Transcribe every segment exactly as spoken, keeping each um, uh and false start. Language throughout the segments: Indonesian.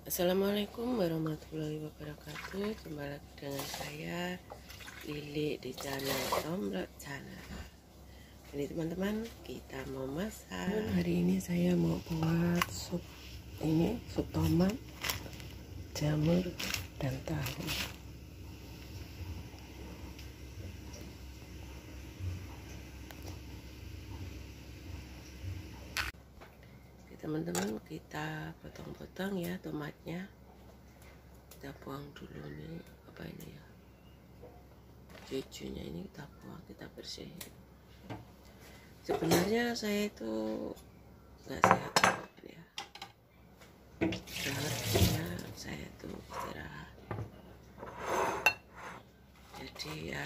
Assalamualaikum warahmatullahi wabarakatuh. Kembali lagi dengan saya Lili di channel Tomblok Channel. Ini teman-teman, kita mau masak. Hari ini saya mau buat sup. Ini sup tomat, jamur, dan tahu. Teman-teman, kita potong-potong ya tomatnya. Kita buang dulu nih apa ini ya, cucunya ini kita buang, kita bersihin. Sebenarnya saya itu nggak sehat ya, seharusnya saya itu istirahat. Jadi ya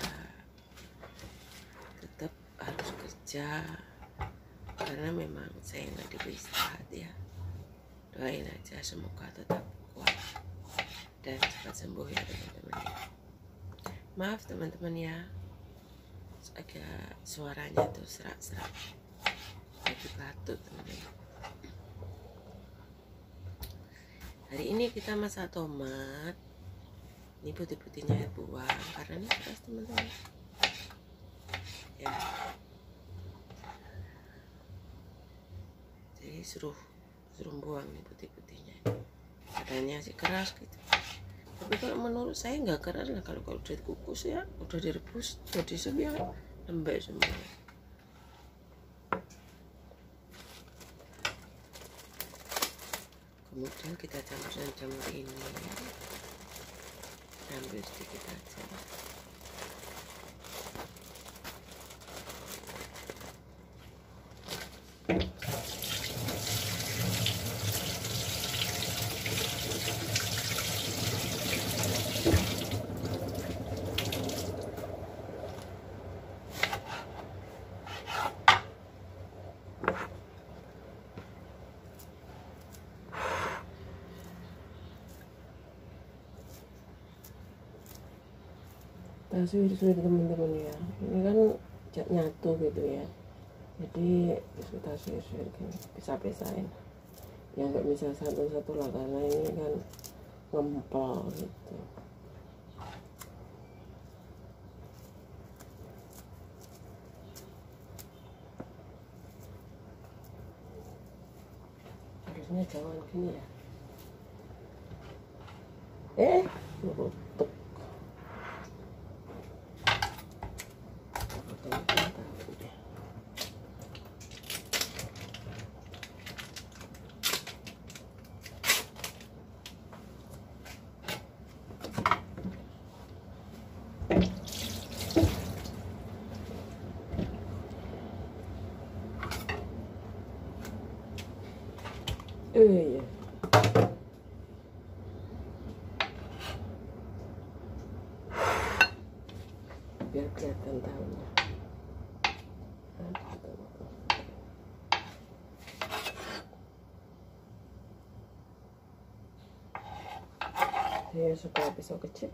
tetap harus kerja karena memang saya nggak diberi istirahat ya. Doain aja semoga tetap kuat dan cepat sembuh ya teman-teman. Maaf teman-teman ya, agak suaranya tuh serak-serak, lagi batuk teman-teman. Hari ini kita masak tomat. Ini putih-putihnya buang karena ini keras teman-teman ya. Jadi suruh suruh buang nih putih-putihnya, katanya sih keras gitu, tapi kalau menurut saya nggak keras lah. Kalau kalau udah dikukus ya, udah direbus jadi sup ya lembek semua. Kemudian kita campurkan jamur ini, ambil sedikit aja. Taswir-taswir teman-teman ya, ini kan nyatu gitu ya, jadi kita taswir-taswir gini, pisah-pisahin ya, nggak bisa satu-satu lah karena ini kan ngempel gitu. Harusnya jangan gini ya, eh nutup. Oh iya, biar kelihatan tahunya. Saya suka pisau kecil.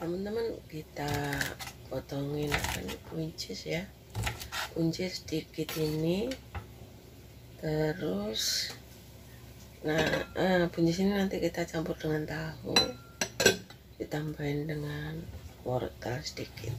teman-teman kita potongin apa nih, buncis ya, buncis sedikit ini. Terus nah eh, buncis ini nanti kita campur dengan tahu, ditambahin dengan wortel sedikit.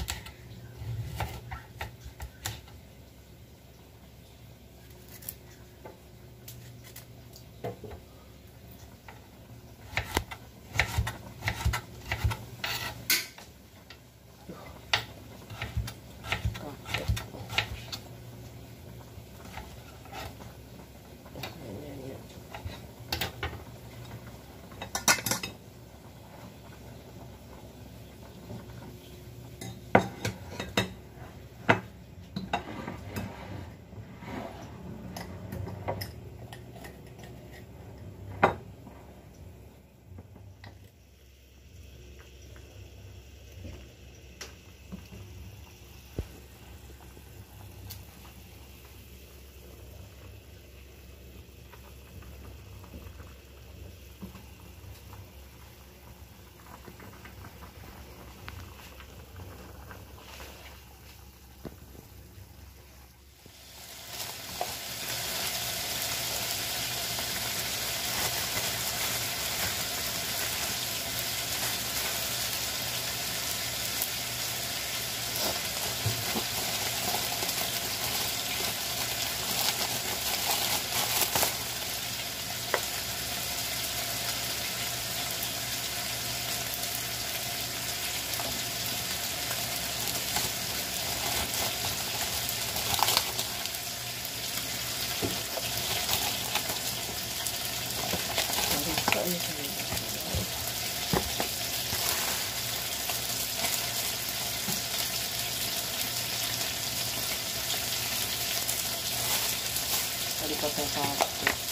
Dipotong satu.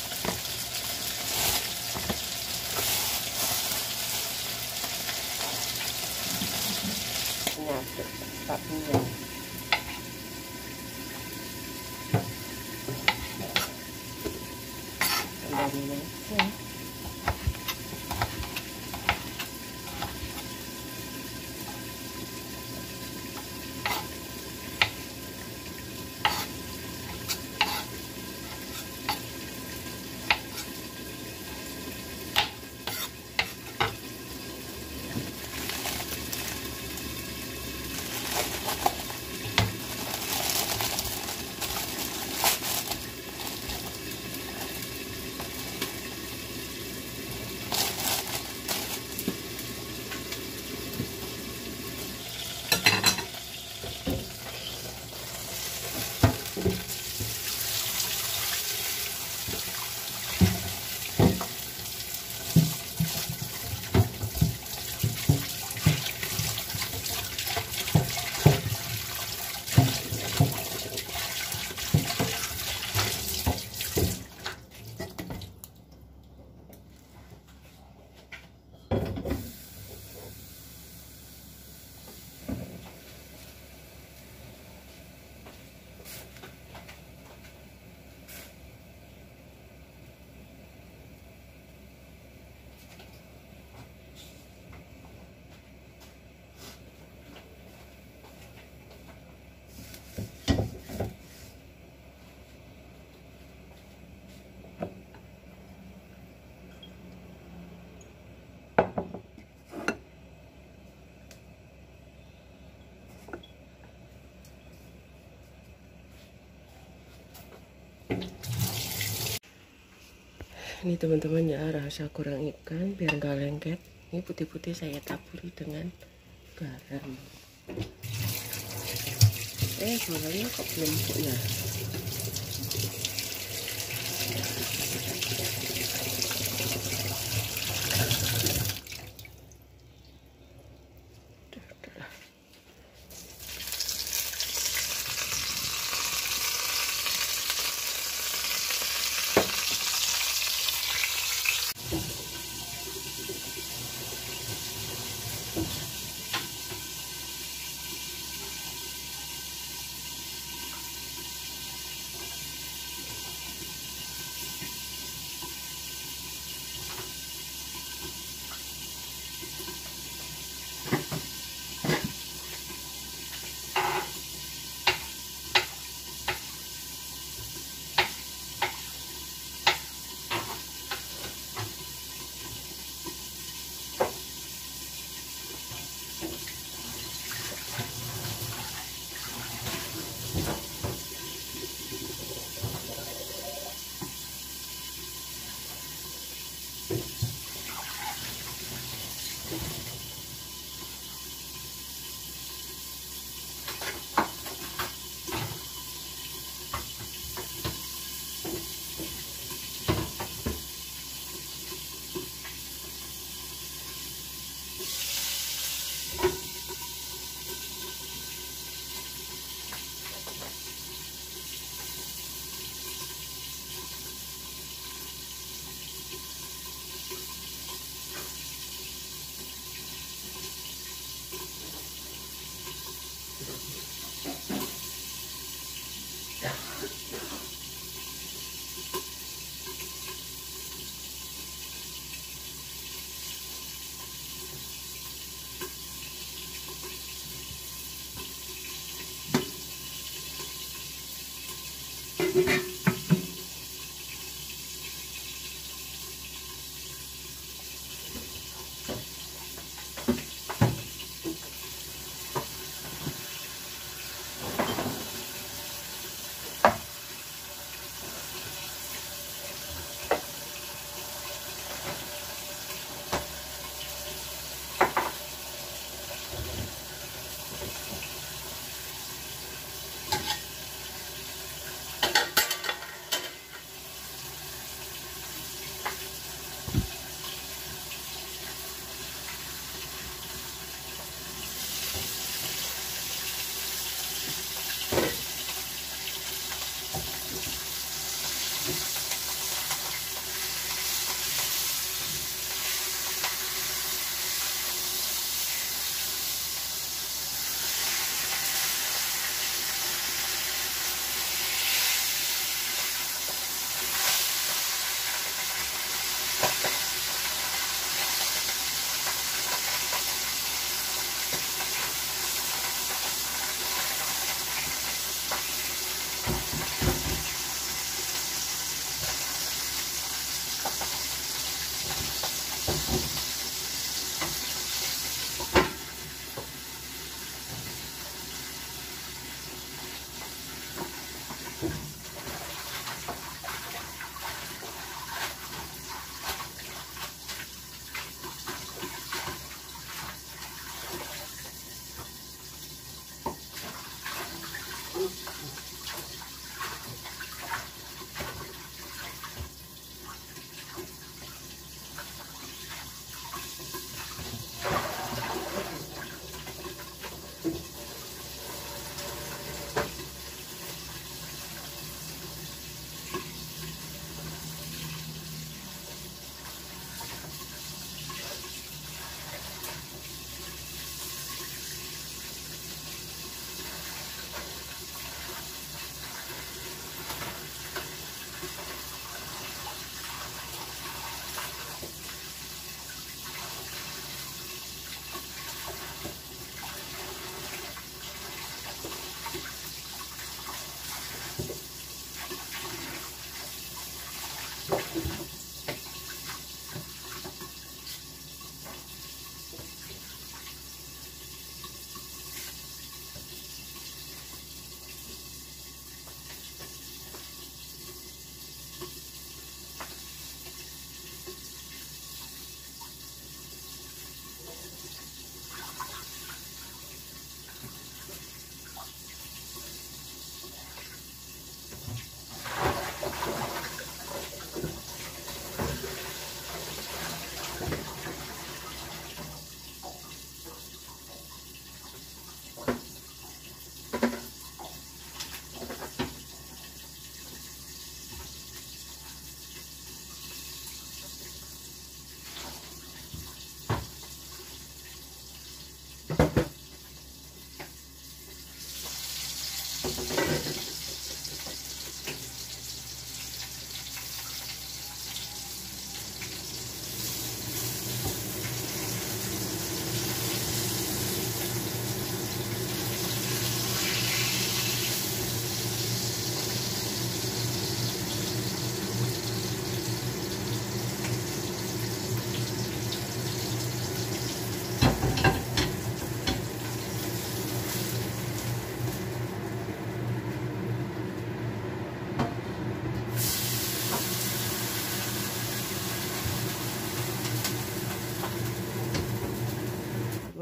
Nah, tak punya. Kembali lagi. Ini teman-teman ya, rasa kurang ikan biar nggak lengket. Ini putih-putih saya taburi dengan garam. Eh, gulanya kok belum empuk ya?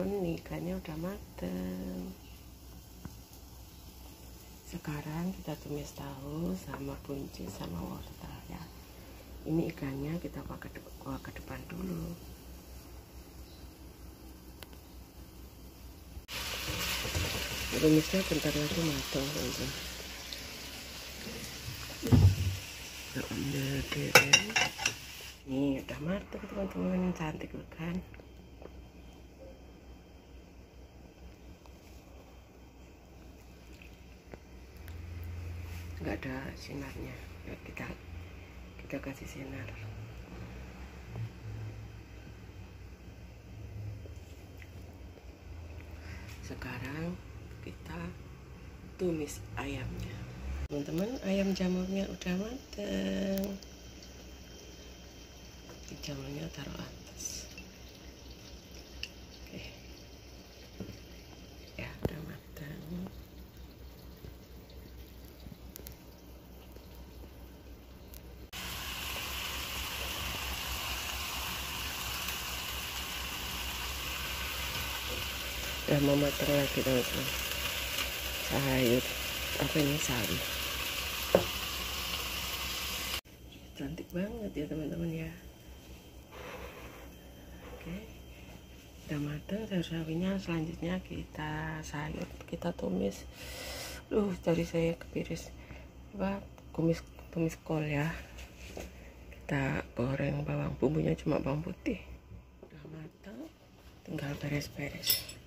teman-teman, ini ikannya udah mateng. Sekarang kita tumis tahu sama buncis sama wortel ya. Ini ikannya kita bawa ke, bawa ke depan dulu. Tumisnya bentar lagi matang teman-teman. Ini udah matang teman-teman, cantik kan? Nggak ada sinarnya, ya, kita kita kasih sinar. Sekarang kita tumis ayamnya teman-teman. Ayam jamurnya udah mateng, jamurnya taruh atas. Oke ya, udah mateng. Udah mau matang lagi teman-teman. Sayur apa ini, sawi. Cantik banget ya teman-teman ya. Oke, udah matang sayur sawinya. Selanjutnya kita sayur kita tumis. Duh, dari saya kepiris apa tumis tumis kol ya. Kita goreng bawang, bumbunya cuma bawang putih. Udah matang, tinggal beres-beres.